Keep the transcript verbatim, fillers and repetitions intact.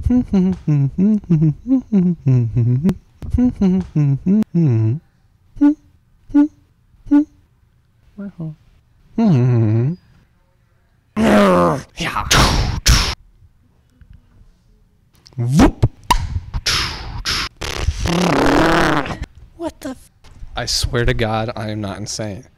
Ja. Whoop. What the f- I swear to God, I am not insane.